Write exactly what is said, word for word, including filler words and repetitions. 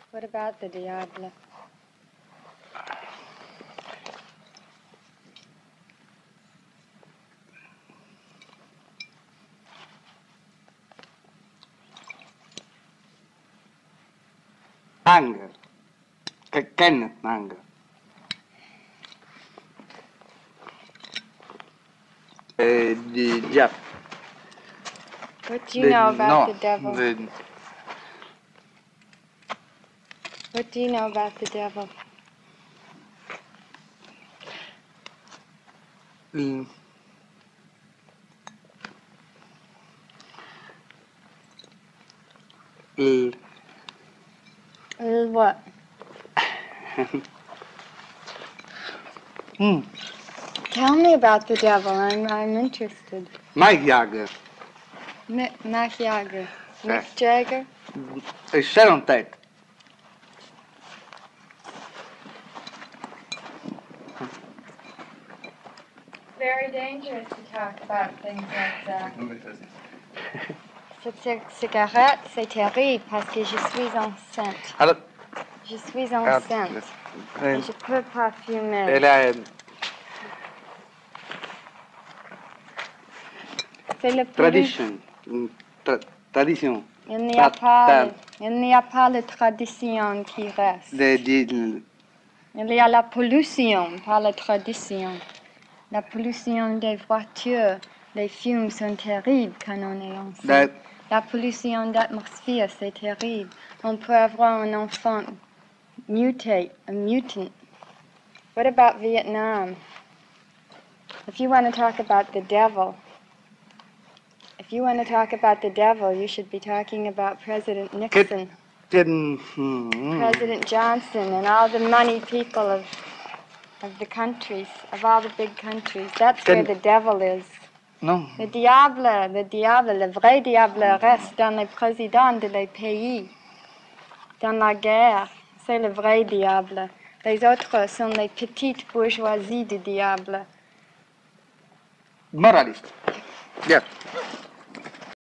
What about the diable? Anger. Che ken anger. Eh, di già. What do you know about no, the devil? The, What do you know about the devil? il, il, Uh, what? mm, Tell me about the devil. I'm I'm interested. Mike Jagger. Mick, Mick Jagger. Sì. Mick Jagger? E Sharon Tate. Very dangerous to talk about things like that. Cette ci- cigarette, c'est terrible parce que je suis enceinte. Alors, Je suis ah, enceinte. eh, Et je peux pas fumer. elle a, C'est le plus... tradition. mm, tra- tradition. Il n'y a Ta- pas, ta- le- il n'y a pas de tradition qui reste. de- di- Il y a la pollution, pas la tradition. La pollution des voitures, les fumes sont terribles quand on est enceinte. da- La pollution d'atmosphère, c'est terrible. On peut avoir un enfant mutate, a mutant. What about Vietnam? If you want to talk about the devil, if you want to talk about the devil, you should be talking about President Nixon, Ten- mm, President Johnson, and all the money people of of the countries, of all the big countries. That's where Can- the devil is. No. Le diable, le diable, le vrai diable reste dans les présidents de les pays, dans la guerre. C'est le vrai diable. Les autres sont les petites bourgeoisies du diable. Moralist. Yeah.